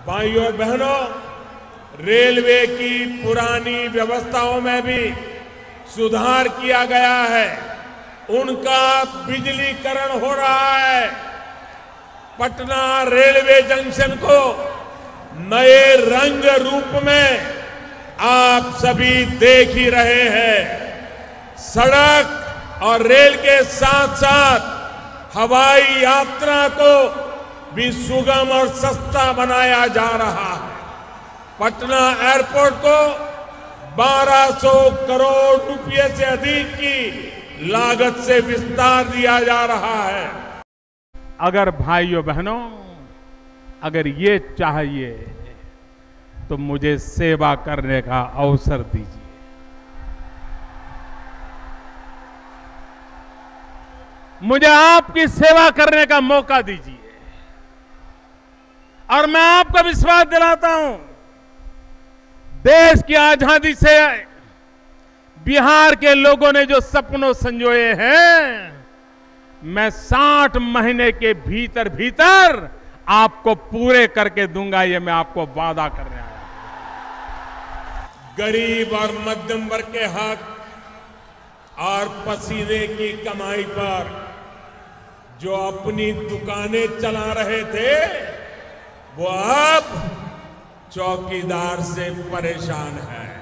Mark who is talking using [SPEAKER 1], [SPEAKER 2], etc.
[SPEAKER 1] भाइयों और बहनों, रेलवे की पुरानी व्यवस्थाओं में भी सुधार किया गया है। उनका बिजलीकरण हो रहा है। पटना रेलवे जंक्शन को नए रंग रूप में आप सभी देख ही रहे हैं। सड़क और रेल के साथ साथ हवाई यात्रा को भी सुगम और सस्ता बनाया जा रहा है। पटना एयरपोर्ट को 1200 करोड़ रुपए से अधिक की लागत से विस्तार दिया जा रहा है।
[SPEAKER 2] अगर भाइयों बहनों, अगर ये चाहिए तो मुझे सेवा करने का अवसर दीजिए। मुझे आपकी सेवा करने का मौका दीजिए। और मैं आपको विश्वास दिलाता हूं, देश की आजादी से बिहार के लोगों ने जो सपनों संजोए हैं, मैं 60 महीने के भीतर भीतर आपको पूरे करके दूंगा। ये मैं आपको वादा करने आया।
[SPEAKER 1] गरीब और मध्यम वर्ग के हक और पसीने की कमाई पर जो अपनी दुकानें चला रहे थे, वो अब चौकीदार से परेशान है।